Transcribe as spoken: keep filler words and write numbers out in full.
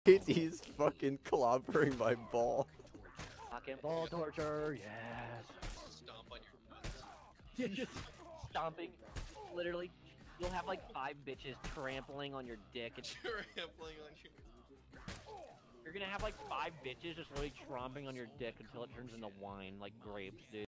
He's fucking clobbering my ball. Fucking ball torture, yes. Stomp on your nuts. Just stomping. Literally, you'll have like five bitches trampling on your dick. And Trampling on your. you're gonna have like five bitches just really tromping on your dick until it turns into wine, like grapes, dude.